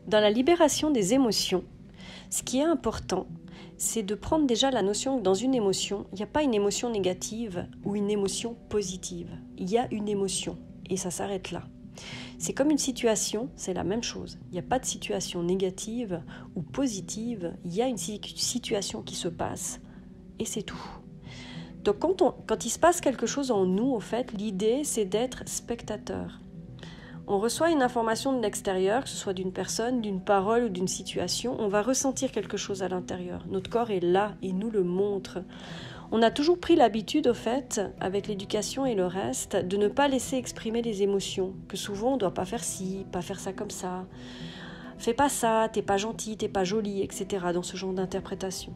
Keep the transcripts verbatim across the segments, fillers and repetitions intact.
Dans la libération des émotions, ce qui est important, c'est de prendre déjà la notion que dans une émotion, il n'y a pas une émotion négative ou une émotion positive. Il y a une émotion et ça s'arrête là. C'est comme une situation, c'est la même chose. Il n'y a pas de situation négative ou positive, il y a une situation qui se passe et c'est tout. Donc quand, on, quand il se passe quelque chose en nous, au fait, l'idée c'est d'être spectateur. On reçoit une information de l'extérieur, que ce soit d'une personne, d'une parole ou d'une situation, on va ressentir quelque chose à l'intérieur. Notre corps est là, il nous le montre. On a toujours pris l'habitude, au fait, avec l'éducation et le reste, de ne pas laisser exprimer les émotions, que souvent on ne doit pas faire ci, pas faire ça comme ça, fais pas ça, t'es pas gentil, t'es pas jolie, et cetera, dans ce genre d'interprétation.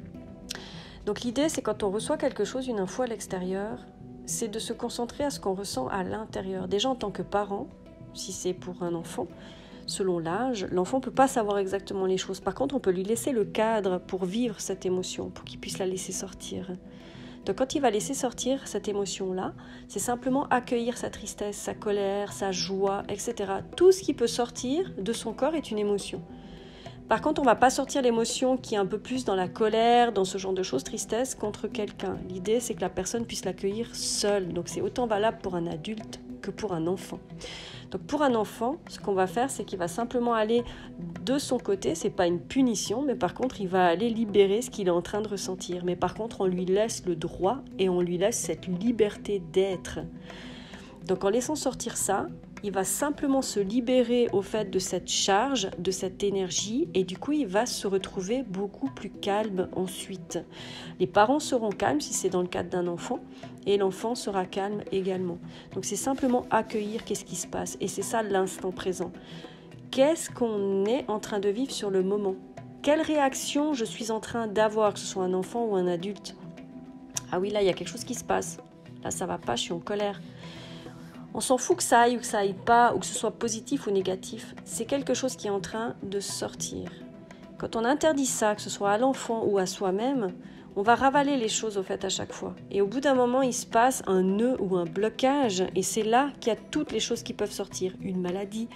Donc l'idée, c'est quand on reçoit quelque chose, une info à l'extérieur, c'est de se concentrer à ce qu'on ressent à l'intérieur. Déjà en tant que parent, si c'est pour un enfant, selon l'âge, l'enfant ne peut pas savoir exactement les choses. Par contre, on peut lui laisser le cadre pour vivre cette émotion, pour qu'il puisse la laisser sortir. Donc quand il va laisser sortir cette émotion-là, c'est simplement accueillir sa tristesse, sa colère, sa joie, et cetera. Tout ce qui peut sortir de son corps est une émotion. Par contre, on ne va pas sortir l'émotion qui est un peu plus dans la colère, dans ce genre de choses, tristesse, contre quelqu'un. L'idée, c'est que la personne puisse l'accueillir seule. Donc c'est autant valable pour un adulte que pour un enfant. Donc pour un enfant, ce qu'on va faire, c'est qu'il va simplement aller de son côté, c'est pas une punition, mais par contre, il va aller libérer ce qu'il est en train de ressentir. Mais par contre, on lui laisse le droit et on lui laisse cette liberté d'être. Donc en laissant sortir ça, il va simplement se libérer au fait de cette charge, de cette énergie, et du coup, il va se retrouver beaucoup plus calme ensuite. Les parents seront calmes si c'est dans le cadre d'un enfant, et l'enfant sera calme également. Donc c'est simplement accueillir qu'est-ce qui se passe, et c'est ça l'instant présent. Qu'est-ce qu'on est en train de vivre sur le moment ? Quelle réaction je suis en train d'avoir, que ce soit un enfant ou un adulte ? Ah oui, là, il y a quelque chose qui se passe. Là, ça va pas, je suis en colère. On s'en fout que ça aille ou que ça aille pas, ou que ce soit positif ou négatif. C'est quelque chose qui est en train de sortir. Quand on interdit ça, que ce soit à l'enfant ou à soi-même, on va ravaler les choses au fait à chaque fois. Et au bout d'un moment, il se passe un nœud ou un blocage, et c'est là qu'il y a toutes les choses qui peuvent sortir. Une maladie,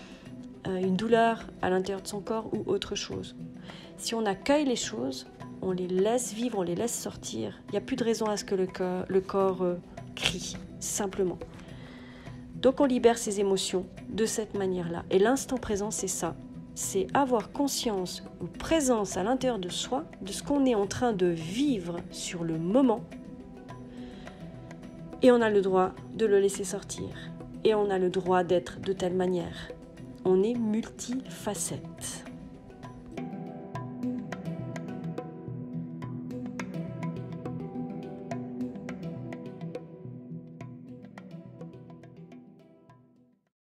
une douleur à l'intérieur de son corps ou autre chose. Si on accueille les choses, on les laisse vivre, on les laisse sortir, il n'y a plus de raison à ce que le corps, le corps euh, crie, simplement. Donc on libère ses émotions de cette manière-là. Et l'instant présent, c'est ça. C'est avoir conscience ou présence à l'intérieur de soi de ce qu'on est en train de vivre sur le moment. Et on a le droit de le laisser sortir. Et on a le droit d'être de telle manière. On est multifacette.